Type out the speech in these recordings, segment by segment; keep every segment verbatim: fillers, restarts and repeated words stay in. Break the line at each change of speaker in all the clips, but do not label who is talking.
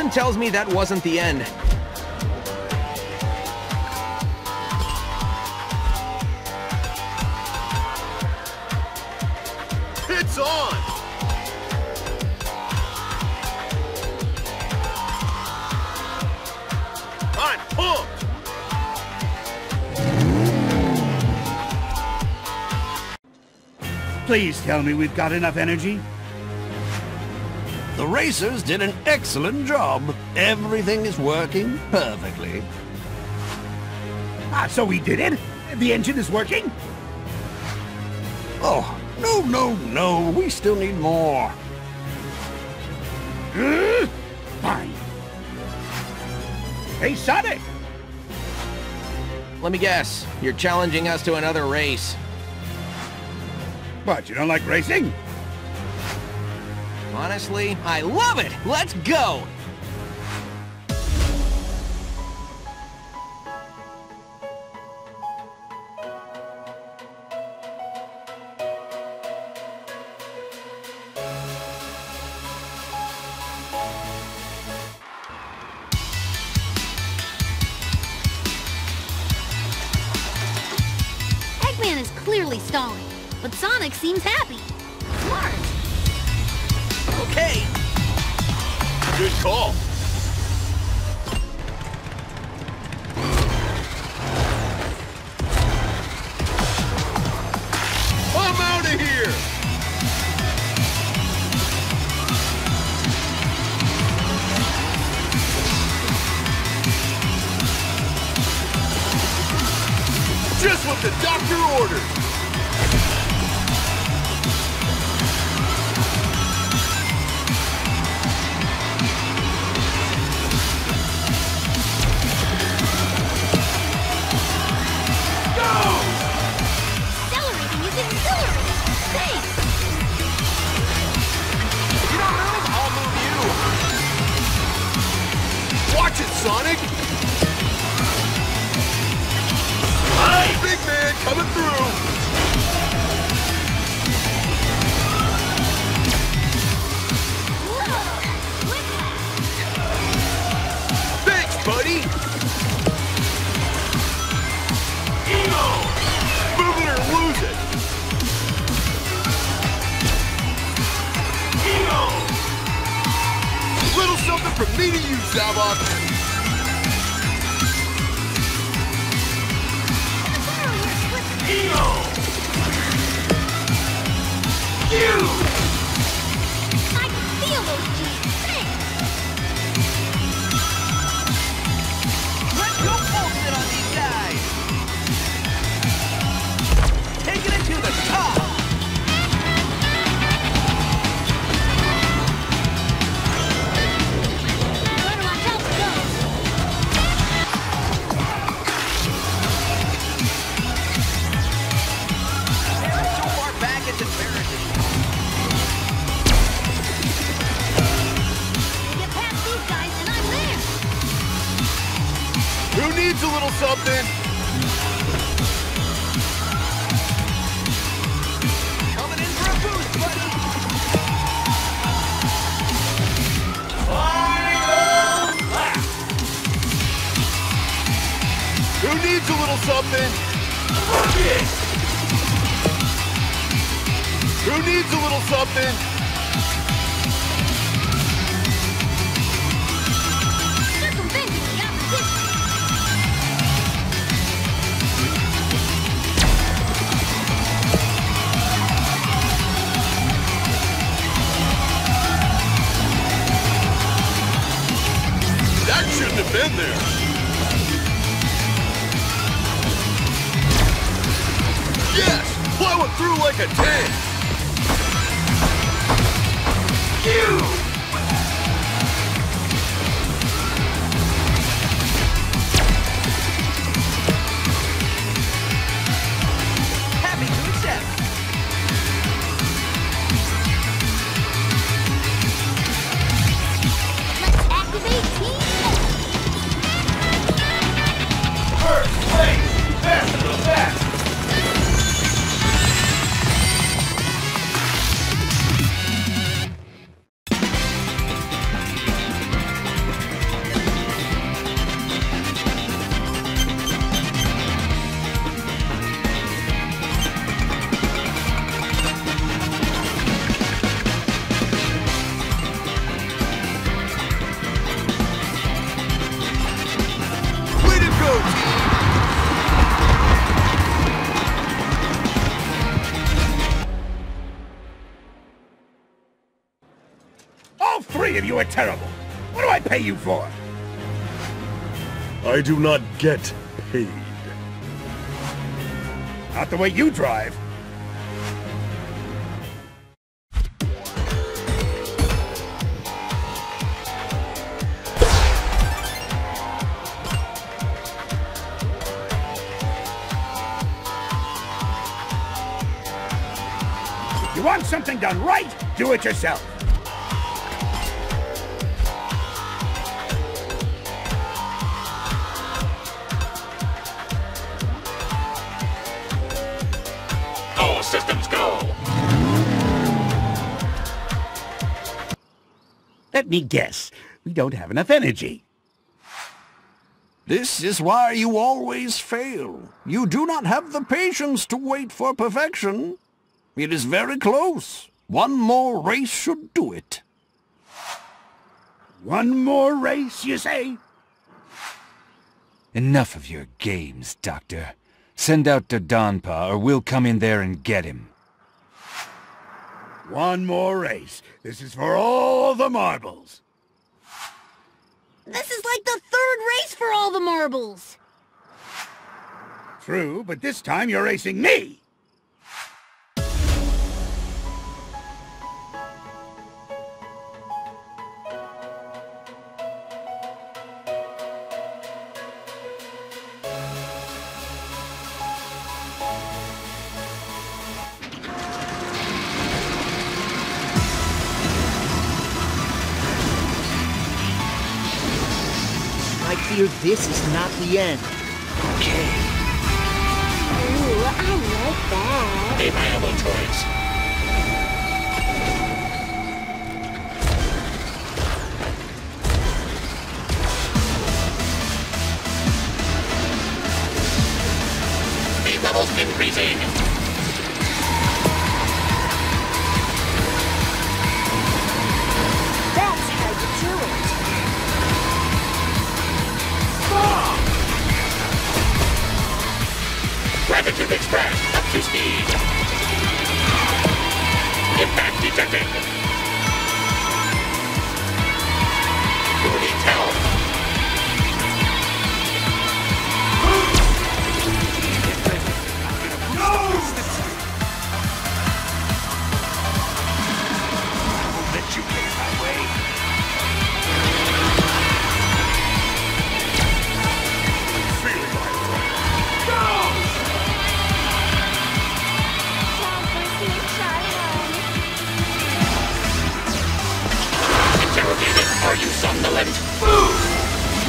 Something tells me that wasn't the end.
It's on! I'm pumped!
Please tell me we've got enough energy.
The racers did an excellent job. Everything is working perfectly.
Ah, so we did it? The engine is working?
Oh, no, no, no. We still need more.
Uh, fine. Hey, Sonic!
Let me guess, you're challenging us to another race.
What, you don't like racing?
Honestly, I love it! Let's go!
Eggman is clearly stalling, but Sonic seems happy. Smart.
Okay.
Good call. I'm out of here! Just what the doctor ordered!
Accelerating is exhilarating. Thanks.
If you don't move, I'll move you.
Watch it, Sonic! Hey, big man coming through! Thanks, buddy! Ego! Move it or lose it! Ego! Little something from me to you, Zavok! Ego! You!
I can feel those G's. Thanks.
Let's go bullshit on these guys! Taking it to the top!
Where do I help go?
They're so far back, it's embarrassing.
Get past these guys and I'm there.
Who needs a little something?
Coming in for a boost, buddy!
Who needs a little something? Who needs a little something?
Circumventing the opposition.
That shouldn't have been there. Yes! Plowing through like a tank! You!
Happy to accept.
Let's activate Team Ultra.
First place! Best of the best! three of you are terrible. What do I pay you for?
I do not get paid.
Not the way you drive. If you want something done right, do it yourself.
All systems go.
Let me guess. We don't have enough energy.
This is why you always fail. You do not have the patience to wait for perfection. It is very close. One more race should do it.
One more race, you say?
Enough of your games, Doctor. Send out Dodonpa, or we'll come in there and get him.
One more race. This is for all the marbles.
This is like the third race for all the marbles.
True, but this time you're racing me.
I fear this is not the end.
Okay.
Ooh, I like that.
A viable choice. Speed levels increasing.
That's how you do it.
Gratitude Express, up to speed. Impact detected. Who needs help?
I'll let you get my way.
Feeling my Interrogated. Are you somnolent?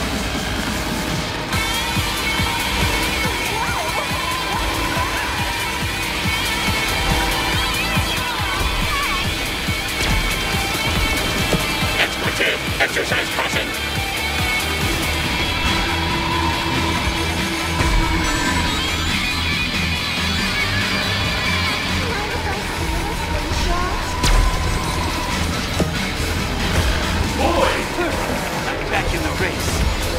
Expletive. Exercise caution.
Back in the race.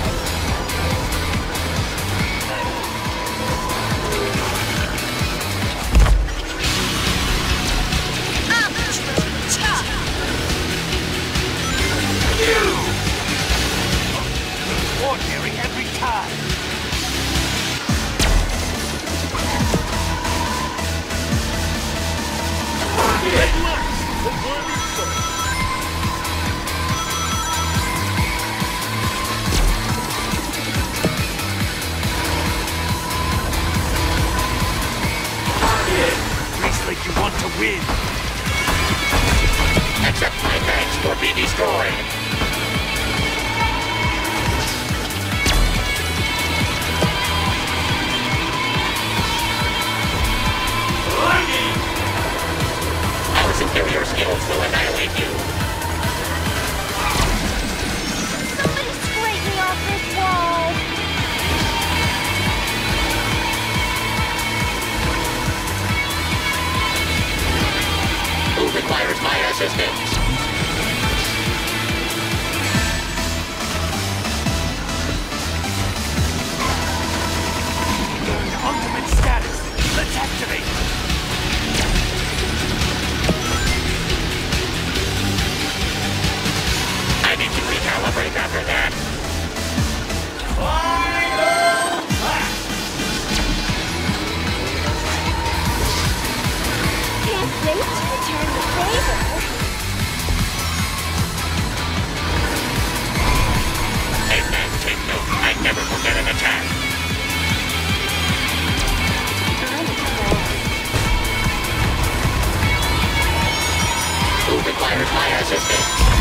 Ordinary every time. Race like you want to win.
Accept my thanks or be destroyed. Our superior skills will annihilate you.
Somebody scrape me off this wall.
Who requires my assistance?
Ultimate status. Let's activate.
requires my assistance.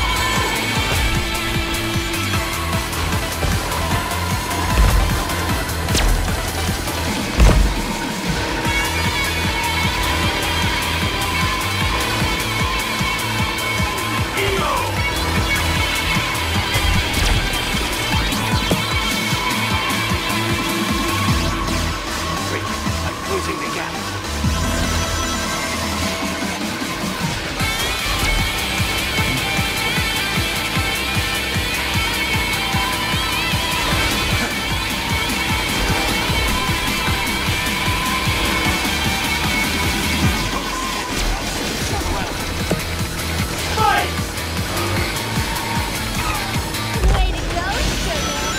Way to go, sugar.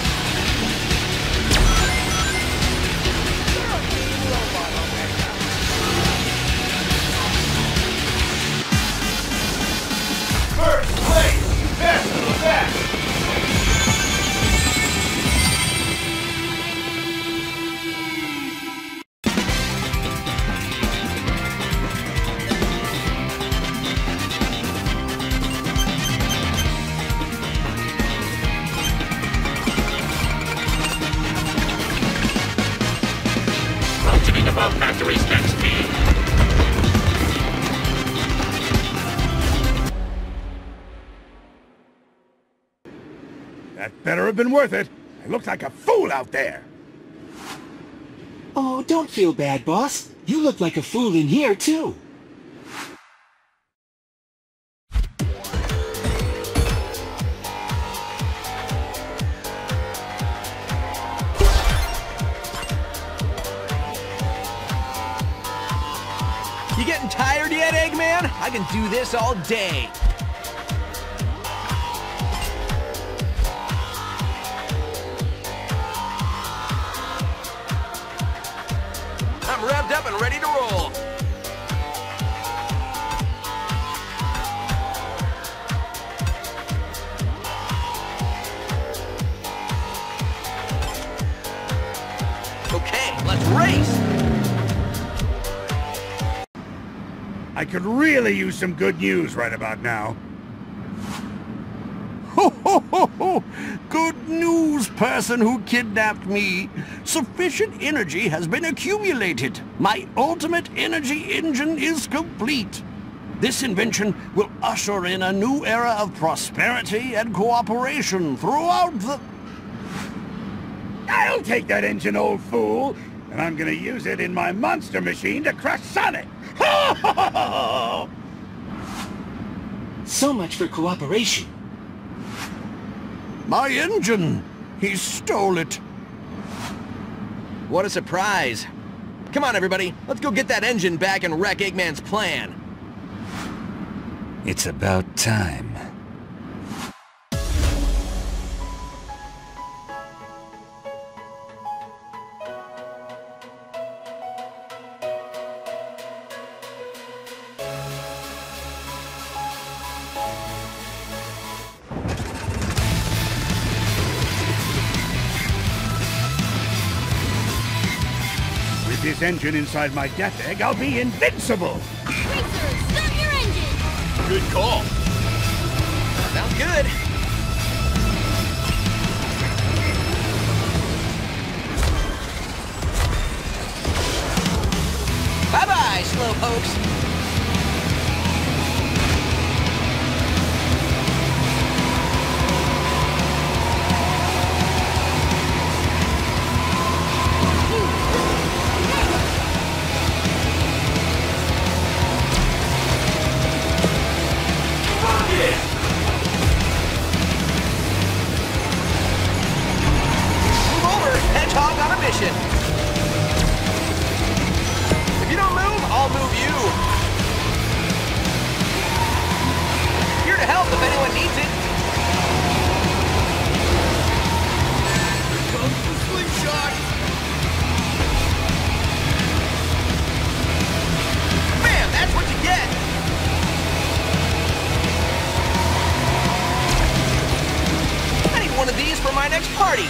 First place, best of the best. Functioning above factory spec speed.
That better have been worth it. I look like a fool out there.
Oh, don't feel bad, boss. You look like a fool in here, too.
You getting tired yet, Eggman? I can do this all day. I'm revved up and ready to roll. Okay, let's race.
I could really use some good news right about now.
Ho ho ho ho! Good news, person who kidnapped me. Sufficient energy has been accumulated. My ultimate energy engine is complete. This invention will usher in a new era of prosperity and cooperation throughout the...
I'll take that engine, old fool, and I'm gonna use it in my monster machine to crush Sonic.
So much for cooperation.
My engine! He stole it.
What a surprise. Come on, everybody. Let's go get that engine back and wreck Eggman's plan.
It's about time.
With this engine inside my death egg, I'll be invincible!
Racers, start your engine!
Good call. Sounds good. Bye-bye, slowpokes. Move over, Hedgehog on a mission. If you don't move, I'll move you. Here to help if anyone needs it. Here comes the slingshot. Bam, that's what you get. I need one of these for my next party.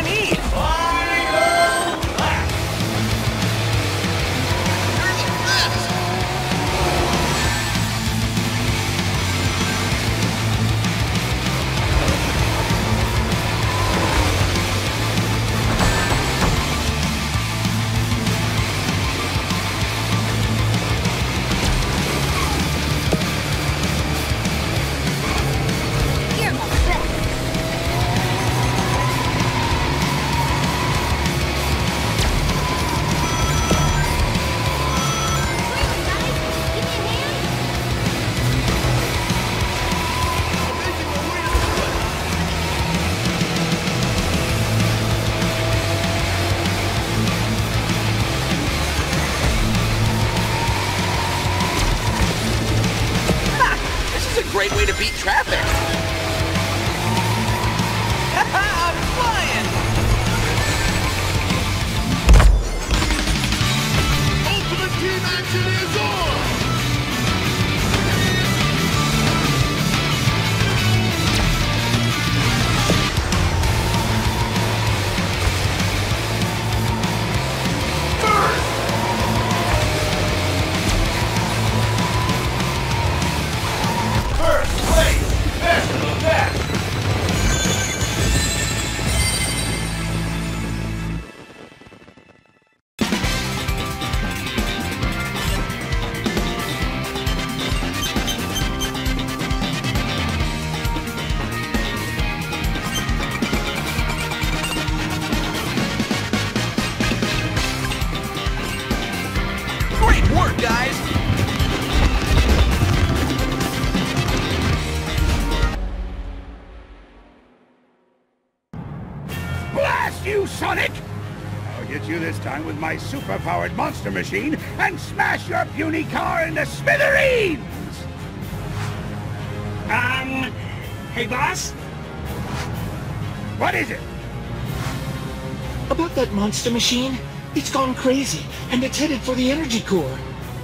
I need!
Final lap.
You're the best!
You're the best. Really, guys? Give me a hand?
This is a great way to beat traffic. I'm flying!
Ultimate Team action is on. First place, best of the best.
Great work, guys!
Blast you, Sonic! I'll get you this time with my super-powered monster machine and smash your puny car into smithereens!
Um, hey boss?
What is it?
About that monster machine? It's gone crazy, and it's headed for the energy core.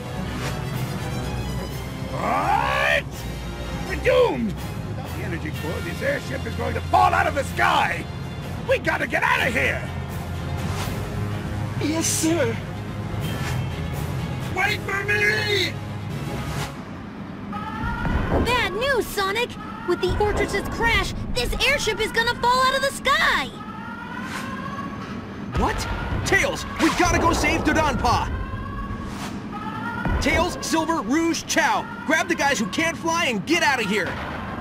What? We're doomed! Without the energy core, this airship is going to fall out of the sky! We gotta get out of here!
Yes, sir.
Wait for me!
Bad news, Sonic! With the fortress's crash, this airship is gonna fall out of the sky!
What? Tails, we gotta go save Dodonpaw! Tails, Silver, Rouge, Chow, grab the guys who can't fly and get out of here!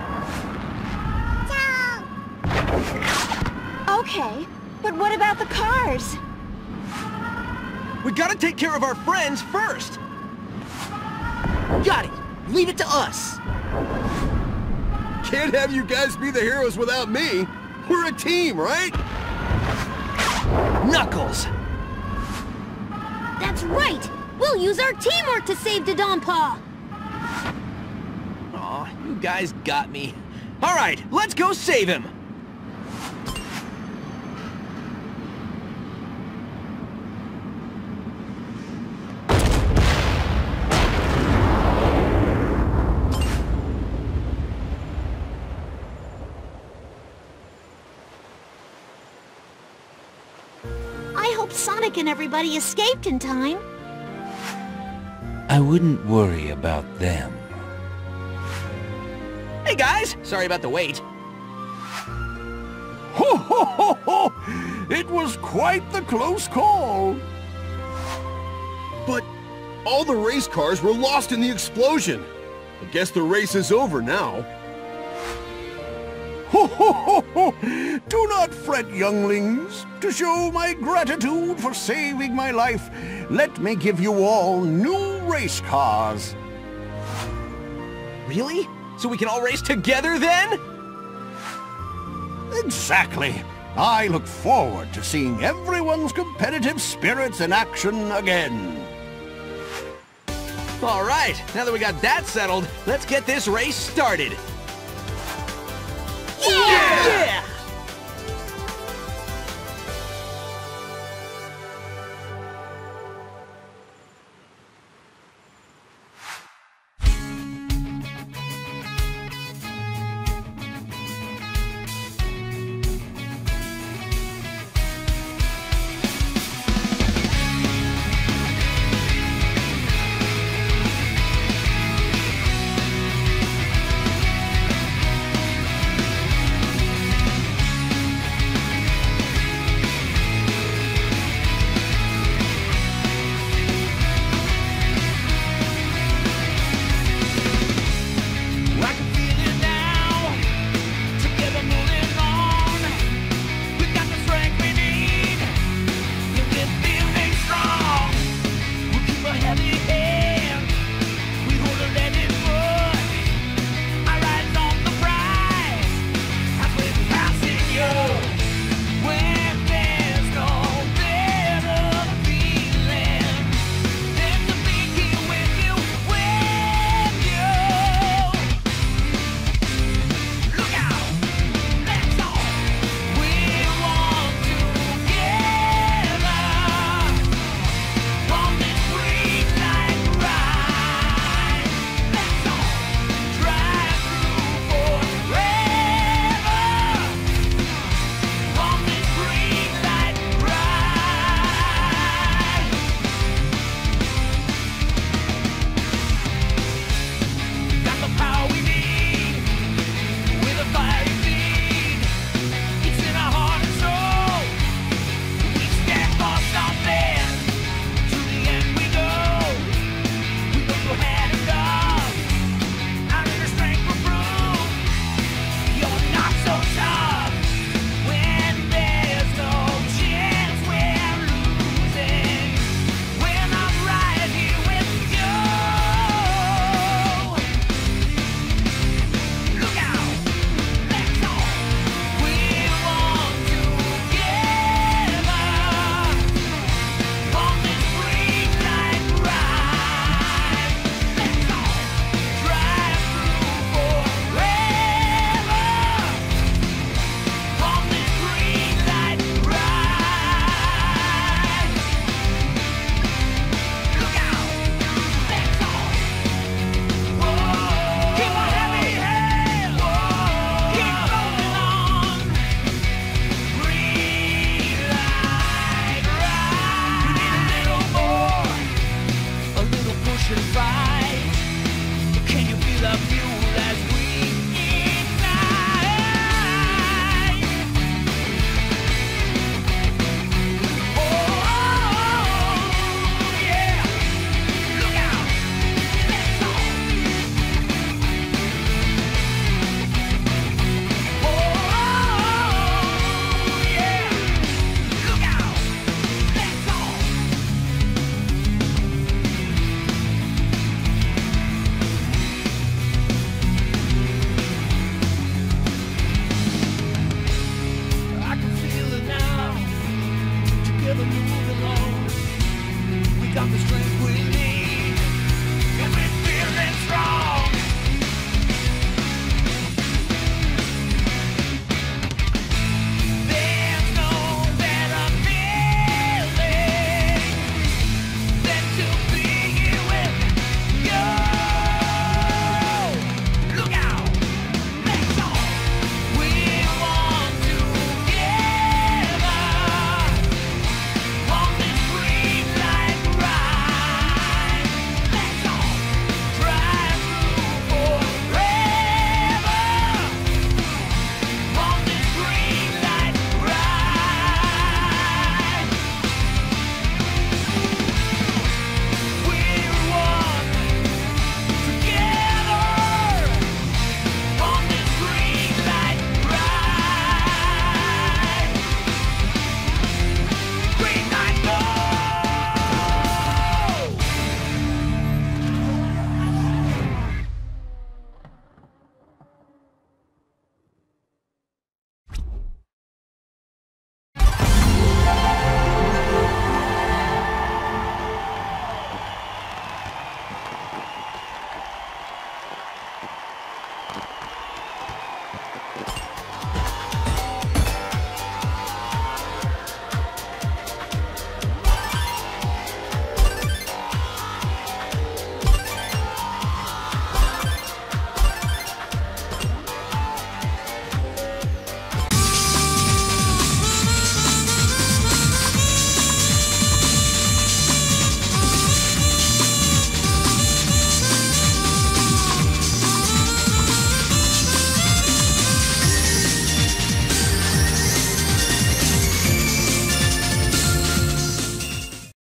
Okay, but what about the cars?
We gotta take care of our friends first! Got it! Leave it to us!
Can't have you guys be the heroes without me. We're a team, right?
Knuckles!
That's right! We'll use our teamwork to save Dodonpaw!
Aw, you guys got me. Alright, let's go save him!
I hope Sonic and everybody escaped in time.
I wouldn't worry about them.
Hey guys! Sorry about the wait.
Ho, ho, ho, ho! It was quite the close call.
But all the race cars were lost in the explosion. I guess the race is over now.
Ho, ho, ho, ho! Do not fret, younglings. To show my gratitude for saving my life, let me give you all new race cars.
Really? So we can all race together then?
Exactly. I look forward to seeing everyone's competitive spirits in action again.
Alright, now that we got that settled, let's get this race started.
Yeah!
Yeah!